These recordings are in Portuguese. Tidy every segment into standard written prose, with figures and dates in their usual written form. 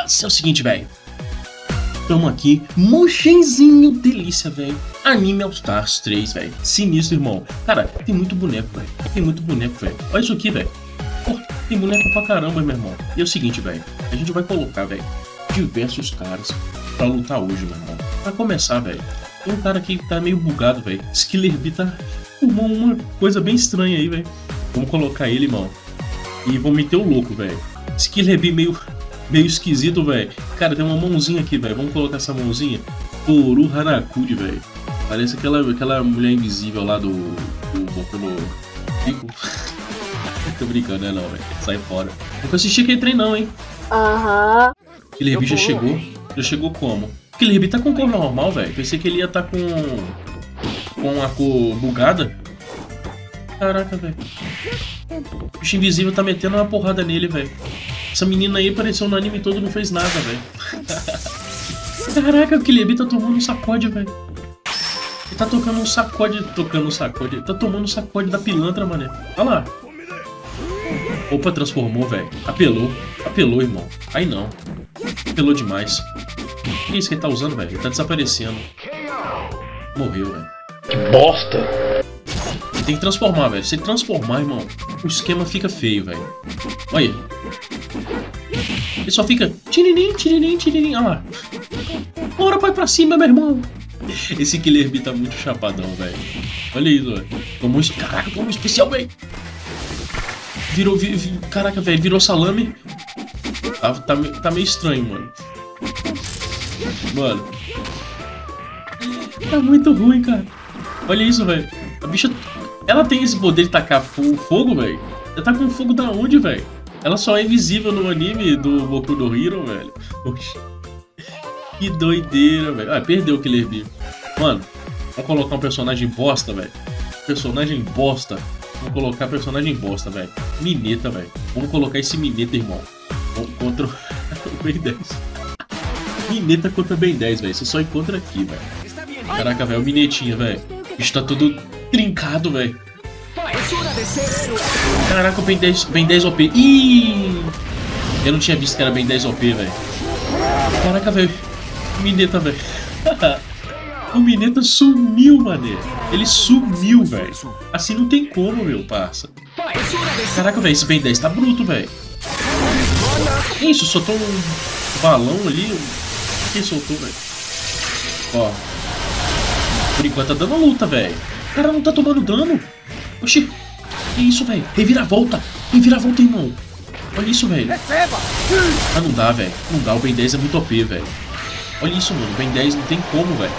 É o seguinte, velho. Tamo aqui, Mochenzinho, delícia, velho. Anime All Stars 3, velho. Sinistro, irmão. Cara, tem muito boneco, velho. Tem muito boneco, velho. Olha isso aqui, velho. Pô, tem boneco pra caramba, meu irmão. E é o seguinte, velho. A gente vai colocar, velho, diversos caras pra lutar hoje, meu irmão. Pra começar, velho, tem um cara aqui que tá meio bugado, velho. Skiller B tá formou uma coisa bem estranha aí, velho. Vamos colocar ele, irmão. E vamos meter o louco, velho. Skiller B meio esquisito, velho. Cara, tem uma mãozinha aqui, velho. Vamos colocar essa mãozinha. Toru Hanakuri, velho. Parece aquela mulher invisível lá do Boku no Pico. Tô brincando, né, não, velho. Sai fora. Nunca assisti aquele trem, não, hein. Aham. Killer B já chegou. Já chegou como? Killer B tá com cor normal, velho. Pensei que ele ia tá com a cor bugada. Caraca, velho. O bicho invisível tá metendo uma porrada nele, velho. Essa menina aí apareceu no anime todo e não fez nada, velho. Caraca, o Killer B tá tomando um sacode, velho. Ele tá tocando um sacode. Tá tomando um sacode da pilantra, mané. Olha lá. Opa, transformou, velho. Apelou, irmão. Aí não. Apelou demais. O que é isso que ele tá usando, velho? Ele tá desaparecendo. Morreu, velho. Que bosta! Ele tem que transformar, velho. Se ele transformar, irmão, o esquema fica feio, velho. Olha aí. Ele só fica tiririm, tiririm, tiririm. Olha lá. Bora, vai pra cima, meu irmão. Esse Killer B tá muito chapadão, velho. Olha isso, velho. Caraca, tomou um especial, velho. Caraca, velho, virou salame. Tá meio estranho, mano. Mano. Tá muito ruim, cara. Olha isso, velho. A bicha... Ela tem esse poder de tacar fogo, velho. Ela tá com fogo da onde, velho? Ela só é invisível no anime do Boku no Hero, velho. Oxi. Que doideira, velho. Ah, perdeu o Killer B. Mano, vamos colocar um personagem bosta, velho. Personagem bosta. Vamos colocar personagem bosta, velho. Mineta, velho. Vamos colocar esse Mineta, irmão. Contra o Ben 10. Mineta contra o Ben 10, velho. Você só encontra aqui, velho. Caraca, velho. O Minetinha, velho. O bicho tá todo trincado, velho. Caraca, o Ben 10 OP. Ih! Eu não tinha visto que era Ben 10 OP, velho. Caraca, velho. Mineta, velho. O Mineta sumiu, mané. Ele sumiu, velho. Assim não tem como, meu parça. Caraca, velho, esse Ben 10 tá bruto, velho. Que isso? Soltou um balão ali. Quem soltou, velho? Ó. Por enquanto tá dando luta, velho. O cara não tá tomando dano. Oxi. Que isso, velho? Reviravolta. Reviravolta, irmão. Olha isso, velho. Ah, não dá, velho. Não dá. O Ben 10 é muito OP, velho. Olha isso, mano. O Ben 10 não tem como, velho.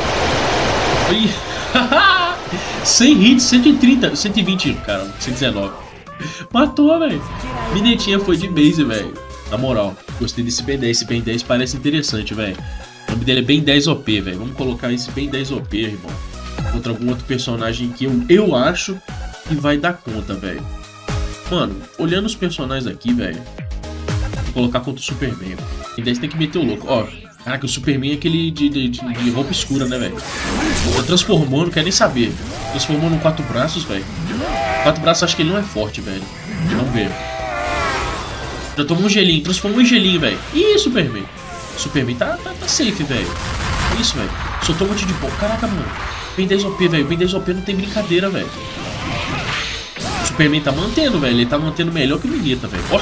Olha. 100 hits, 130, 120, cara. 119. Matou, velho. Minetinha foi de base, velho. Na moral, gostei desse Ben 10. Esse Ben 10 parece interessante, velho. O nome dele é Ben 10 OP, velho. Vamos colocar esse Ben 10 OP, irmão. Contra algum outro personagem que eu acho que vai dar conta, velho. Mano, olhando os personagens aqui, velho. Vou colocar contra o Superman. Ben 10 tem que meter o louco. Ó, caraca, o Superman é aquele de roupa escura, né, velho? Já transformou, não quer nem saber. Transformou no 4 braços, velho. 4 braços, acho que ele não é forte, velho. Vamos ver. Já tomou um gelinho, transformou em gelinho, velho. Ih, Superman. Superman tá safe, velho. Isso, velho. Soltou um monte de pó. Caraca, mano. Ben 10 OP, velho. Ben 10 OP não tem brincadeira, velho. O Superman tá mantendo, velho. Ele tá mantendo melhor que o Mineta, velho. Ó.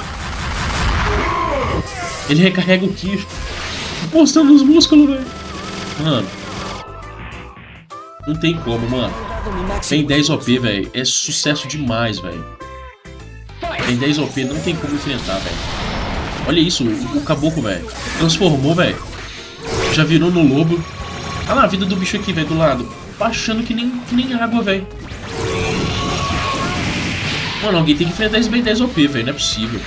Ele recarrega o Ki. Postando os músculos, velho. Mano. Não tem como, mano. Ben 10 OP, velho. É sucesso demais, velho. Ben 10 OP não tem como enfrentar, velho. Olha isso, o caboclo, velho. Transformou, velho. Já virou no lobo. Olha lá a vida do bicho aqui, velho, do lado. Baixando que nem água, velho. Mano, alguém tem que enfrentar esse Ben 10 OP, velho. Não é possível.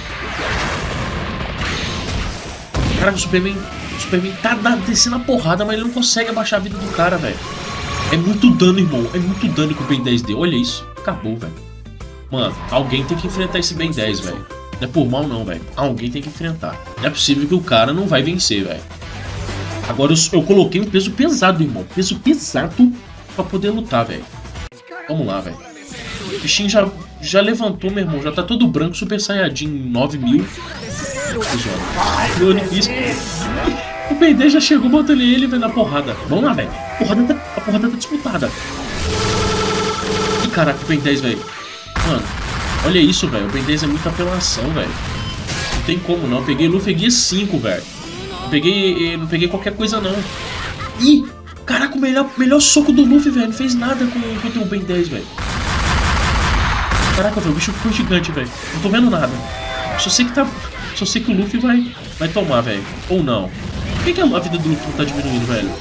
Cara, o Superman tá descendo a porrada, mas ele não consegue abaixar a vida do cara, velho. É muito dano, irmão. É muito dano que o Ben 10 deu. Olha isso. Acabou, velho. Mano, alguém tem que enfrentar esse Ben 10, velho. Não é por mal, não, velho. Alguém tem que enfrentar. Não é possível que o cara não vai vencer, velho. Agora eu coloquei um peso pesado, irmão. Peso pesado pra poder lutar, velho. Vamos lá, velho. O bichinho já levantou, meu irmão. Já tá todo branco, Super Saiyajin 9000. Eu não fiz. O Ben 10 já chegou botando ele, velho, na porrada. Vamos lá, velho. A porrada tá disputada. Ih, caraca, o Ben 10, velho. Mano, olha isso, velho. O Ben 10 é muita apelação, velho. Não tem como, não. Eu peguei Luffy guia 5, velho. Não peguei qualquer coisa, não. Ih, caraca, o melhor soco do Luffy, velho. Não fez nada contra o Ben 10, velho. Caraca, velho, o bicho ficou gigante, velho. Não tô vendo nada. Só sei que o Luffy vai tomar, velho. Ou não. Por que a vida do Luffy não tá diminuindo, velho?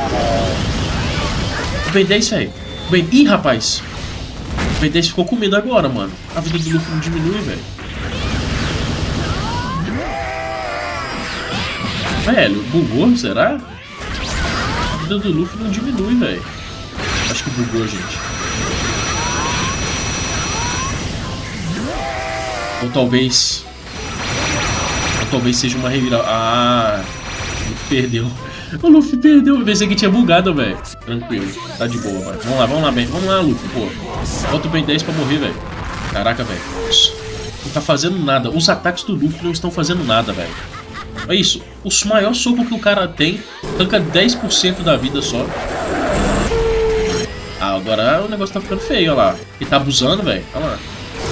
O Ben 10, velho. Ih, rapaz. O Ben 10 ficou com medo agora, mano. A vida do Luffy não diminui, velho. Velho, bugou, será? A vida do Luffy não diminui, velho. Acho que bugou, gente. Ou talvez seja uma reviravolta. Ah, o Luffy perdeu. O Luffy perdeu. Eu pensei que tinha bugado, velho. Tranquilo, tá de boa, velho. Vamos lá, Ben. Vamos lá, Luffy, pô. Bota o Ben 10 pra morrer, velho. Caraca, velho. Não tá fazendo nada. Os ataques do Luffy não estão fazendo nada, velho. Olha isso. O maior soco que o cara tem tanca 10% da vida só. Ah, agora o negócio tá ficando feio, olha lá. Ele tá abusando, velho. Olha lá.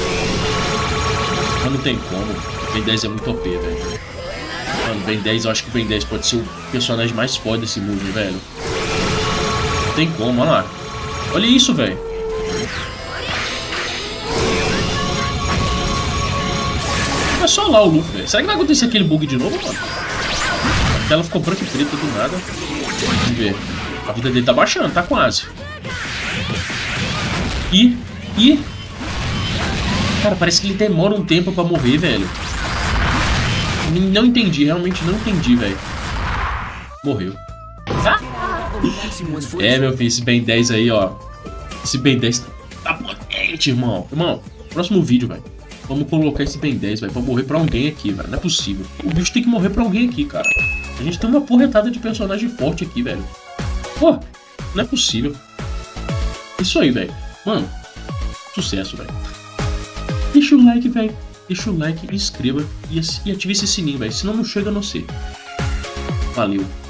Mas não tem como. O Ben 10 é muito OP, velho. Mano, Ben 10, eu acho que o Ben 10 pode ser o personagem mais foda desse movie, velho. Não tem como, olha lá. Olha isso, velho. É só lá o Luffy, velho. Será que vai acontecer aquele bug de novo, mano? A tela ficou branca e preta do nada. Vamos ver. A vida dele tá baixando, tá quase. Cara, parece que ele demora um tempo pra morrer, velho. Não entendi, realmente não entendi, velho. Morreu. É, meu filho, esse Ben 10 aí, ó. Esse Ben 10 tá potente, irmão. Irmão, próximo vídeo, velho. Vamos colocar esse Ben 10, velho, pra morrer pra alguém aqui, velho. Não é possível. O bicho tem que morrer pra alguém aqui, cara. A gente tem uma porretada de personagem forte aqui, velho. Pô, não é possível. Isso aí, velho. Mano, sucesso, velho. Deixa o like, velho. Deixa o like, inscreva e ative esse sininho, velho. Senão não chega a não ser. Valeu.